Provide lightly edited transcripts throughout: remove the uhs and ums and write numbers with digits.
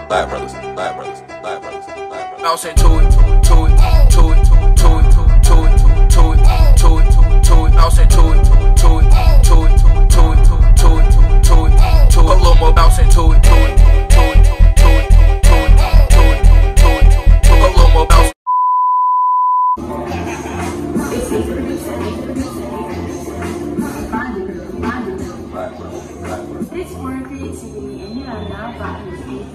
Black brothers, black brothers, black brothers, black brothers. Bounce into it, to it, to it, to it, to it, to it, to it, to it, bounce into it, to it, to it, to it, to it, to it, to it, a little more bounce into it, to it, to it, to it, to it, to it, to it, to it, a little more bounce. It's more creativity and you are now back with me.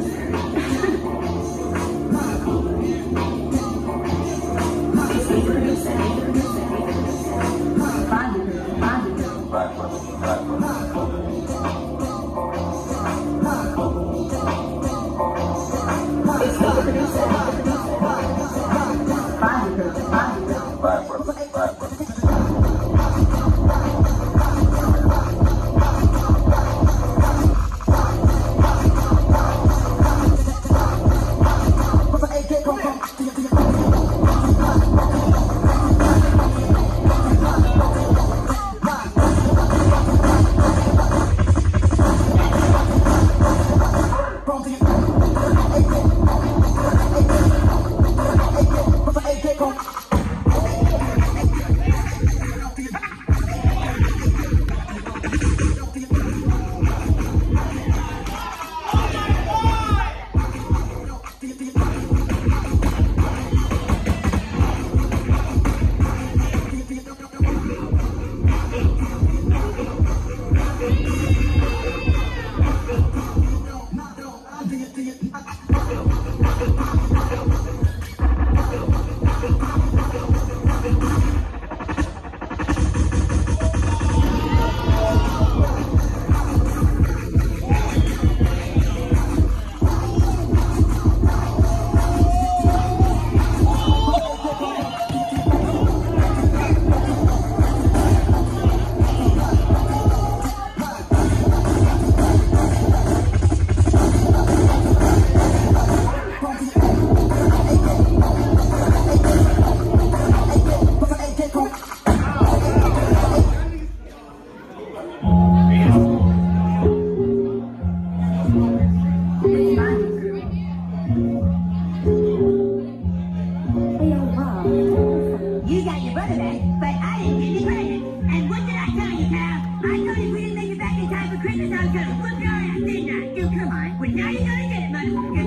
You got your brother back, but I didn't get you pregnant. And what did I tell you, Cal? I told you we didn't make it back in time for Christmas. I was gonna whoop your ass, didn't I? Dude, come on. Well, now you're gonna get it, motherfucker.